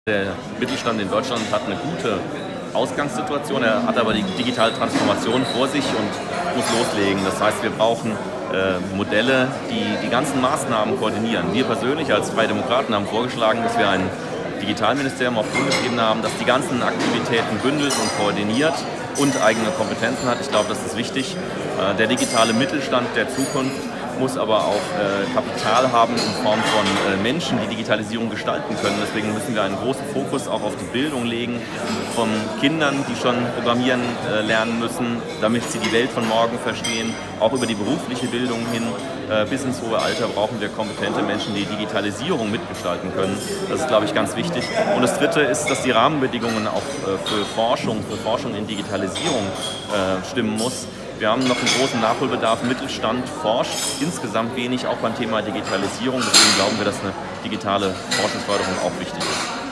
Der Mittelstand in Deutschland hat eine gute Ausgangssituation, er hat aber die digitale Transformation vor sich und muss loslegen. Das heißt, wir brauchen Modelle, die die ganzen Maßnahmen koordinieren. Wir persönlich als Freie Demokraten haben vorgeschlagen, dass wir ein Digitalministerium auf Bundesebene haben, das die ganzen Aktivitäten bündelt und koordiniert und eigene Kompetenzen hat. Ich glaube, das ist wichtig. Der digitale Mittelstand der Zukunft muss aber auch Kapital haben in Form von Menschen, die Digitalisierung gestalten können. Deswegen müssen wir einen großen Fokus auch auf die Bildung legen von Kindern, die schon programmieren lernen müssen, damit sie die Welt von morgen verstehen. Auch über die berufliche Bildung hin bis ins hohe Alter brauchen wir kompetente Menschen, die Digitalisierung mitgestalten können. Das ist, glaube ich, ganz wichtig. Und das Dritte ist, dass die Rahmenbedingungen auch für Forschung in Digitalisierung stimmen muss. Wir haben noch einen großen Nachholbedarf. Mittelstand forscht insgesamt wenig, auch beim Thema Digitalisierung. Deswegen glauben wir, dass eine digitale Forschungsförderung auch wichtig ist.